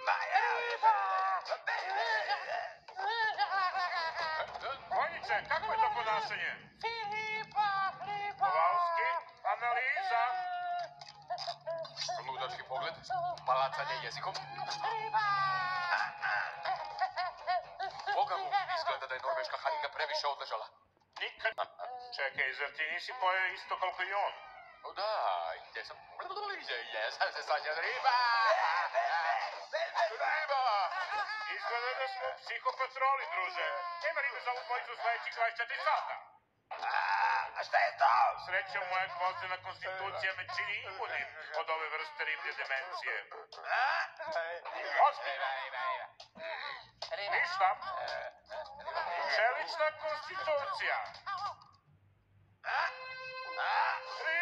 Vojniče, kako je to ponašanje? Kovalski, analiza. Ludački pogled, palacanje jezikom. Boga mu, izgleda da je norveška haringa previše odležala. Nikad... Čekaj, zar ti nisi pojeo isto koliko i on? Da, jesam. Jesam se svađa riba! Riba! Izgleda da smo u psihopatroli, druže. Nema ribe za ovu dvojicu sledećih 24 sata. A šta je to? Srećom, moja gvozdena konstitucija me čini imunim od ove vrste riblje demencije. Ozbiljno. Ništa. Čelična konstitucija.